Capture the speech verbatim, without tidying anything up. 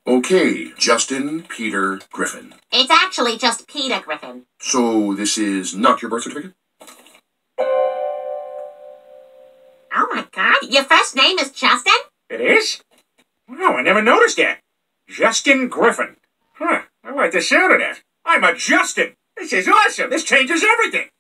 Okay, Justin Peter Griffin. It's actually just Peter Griffin. So this is not your birth certificate? Oh my God, your first name is Justin? It is? Wow, I never noticed that. Justin Griffin. Huh, I like the sound of that. I'm a Justin. This is awesome. This changes everything.